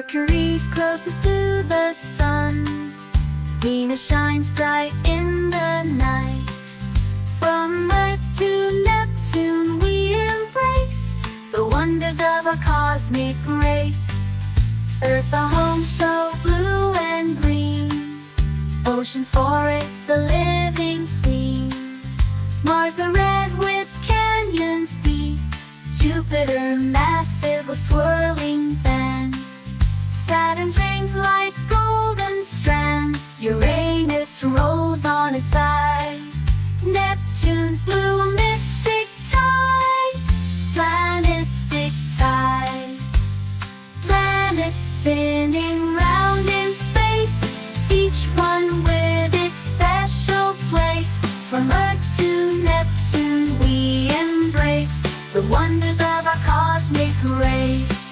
Mercury's closest to the sun. Venus shines bright in the night. From Earth to Neptune we embrace the wonders of our cosmic race. Earth, a home so blue and green. Oceans, forests, a living scene. Mars, the red with canyons deep. Jupiter, massive with swirling bands. Saturn's rings like golden strands. Uranus rolls on its side. Neptune's blue mystic tide. Planistic tide. Planets spinning round in space, each one with its special place. From Earth to Neptune we embrace the wonders of our cosmic race.